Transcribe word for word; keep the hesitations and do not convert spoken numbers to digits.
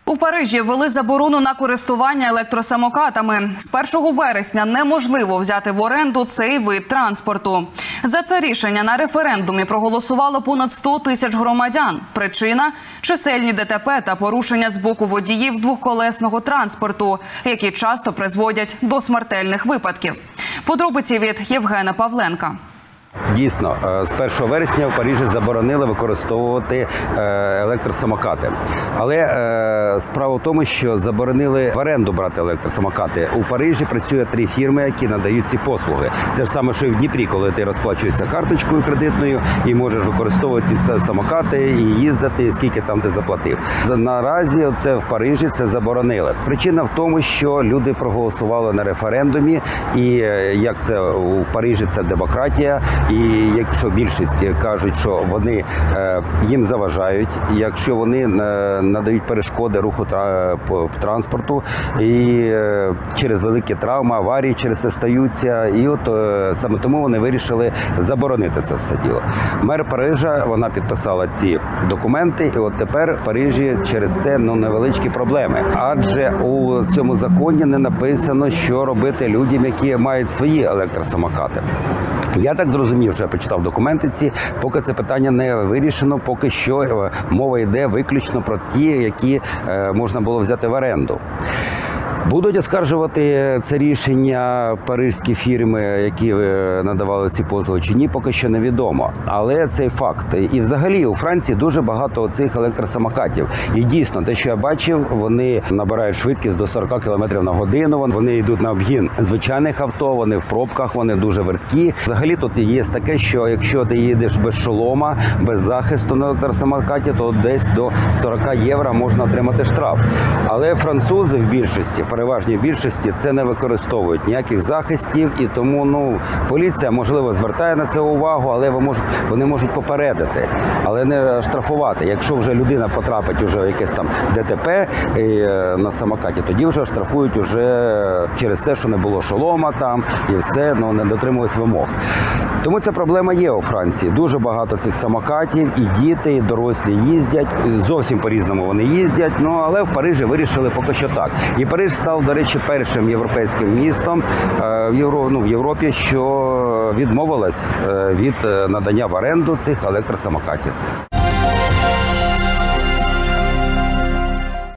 У Парижі ввели заборону на користування електросамокатами. З першого вересня неможливо взяти в оренду цей вид транспорту. За це рішення на референдумі проголосувало понад сто тисяч громадян. Причина – чисельні ДТП та порушення з боку водіїв двохколесного транспорту, які часто призводять до смертельних випадків. Подробиці від Євгена Павленка. Дійсно, з першого вересня в Парижі заборонили використовувати електросамокати. Але справа в тому, що заборонили в оренду брати електросамокати. У Парижі працює три фірми, які надають ці послуги. Те ж саме, що і в Дніпрі, коли ти розплачуєшся карточкою кредитною і можеш використовувати ці самокати і їздити, скільки там ти заплатив. Наразі це в Парижі це заборонили. Причина в тому, що люди проголосували на референдумі, і як це у Парижі це демократія. І якщо більшість кажуть, що вони е, їм заважають, якщо вони е, надають перешкоди руху тра, по транспорту, і е, через великі травми, аварії через це стаються, і от е, саме тому вони вирішили заборонити це все діло. Мер Парижа, вона підписала ці документи, і от тепер в Парижі через це ну, невеличкі проблеми. Адже у цьому законі не написано, що робити людям, які мають свої електросамокати. Я так зрозумів, що я почитав документи ці, поки це питання не вирішено, поки що мова йде виключно про ті, які можна було взяти в оренду. Будуть оскаржувати це рішення паризькі фірми, які надавали ці послуги, чи ні, поки що невідомо. Але цей факт. І взагалі у Франції дуже багато цих електросамокатів. І дійсно, те, що я бачив, вони набирають швидкість до сорока кілометрів на годину, вони йдуть на обгін звичайних авто, вони в пробках, вони дуже верткі. Взагалі тут є таке, що якщо ти їдеш без шолома, без захисту на електросамокаті, то десь до сорока євро можна отримати штраф. Але французи в більшості, переважній більшості, це не використовують ніяких захистів, і тому ну, поліція, можливо, звертає на це увагу, але вони можуть попередити, але не штрафувати. Якщо вже людина потрапить уже в якесь там ДТП на самокаті, тоді вже штрафують уже через те, що не було шолома там, і все, ну, не дотримувалися вимог. Тому ця проблема є у Франції. Дуже багато цих самокатів, і діти, і дорослі їздять, зовсім по-різному вони їздять, ну, але в Парижі вирішили поки що так. І Париж став, до речі, першим європейським містом в, Євро, ну, в Європі, що відмовилась від надання в оренду цих електросамокатів.